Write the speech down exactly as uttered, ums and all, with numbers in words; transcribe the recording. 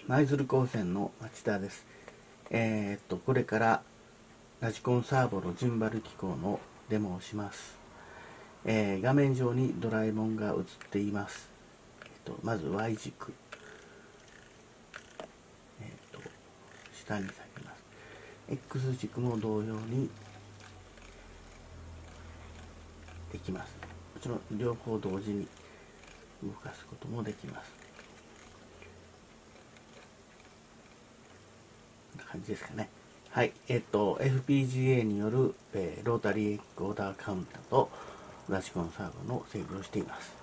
舞鶴高専の町田です。えー、っと、これからラジコンサーボのジンバル機構のデモをします。えー、画面上にドラえもんが映っています。えー、っとまず Y 軸、えー、っと下に下げます。X 軸も同様にできます。もちろん両方同時に動かすこともできます。こんな感じですかね。はい、えっと エフピージーエー による、えー、ロータリーエンコーダーカウンターとラジコンサーボの制御をしています。